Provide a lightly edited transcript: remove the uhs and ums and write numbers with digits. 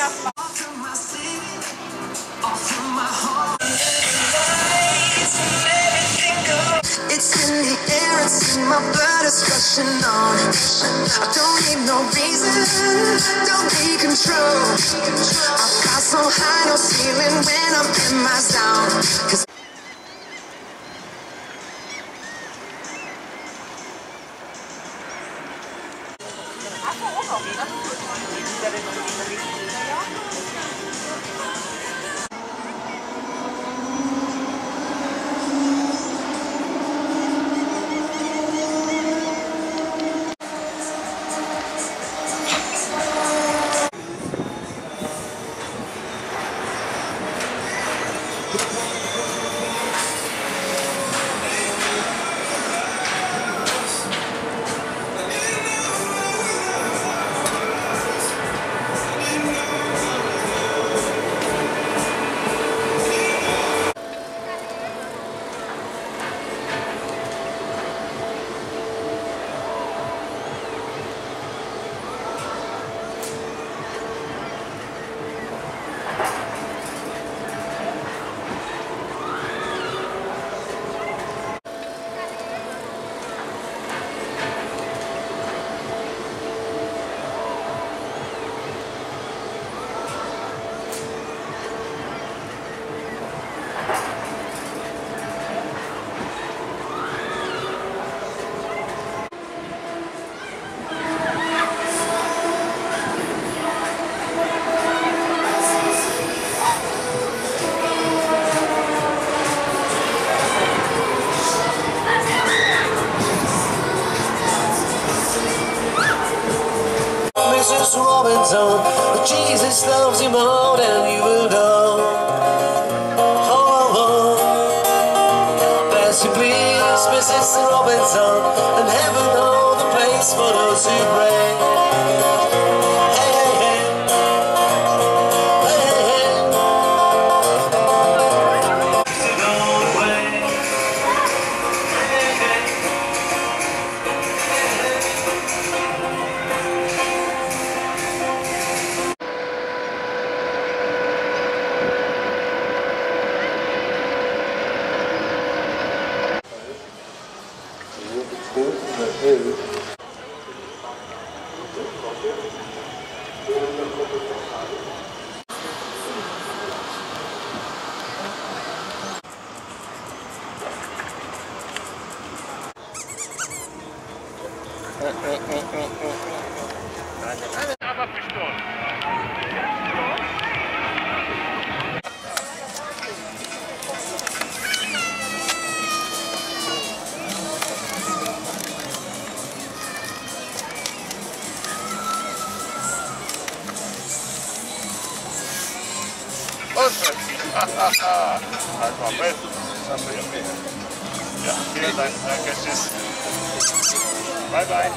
It's in the air, it's in my blood, it's rushing on. I don't need no reason, don't need control. I fly so high, no ceiling when I'm in my zone. 'Cause Mrs. Robinson, but Jesus loves you more than you will know. Oh, oh, oh. Bless you please, Mrs. Robinson, and heaven hold the place for those who pray. Hey, hey, hey. Hey, hey, hey. Go away. Hey, hey, hey. Einfach mit. Das haben wir ja mehr. Ja, vielen Dank. Danke, tschüss. Bye, bye.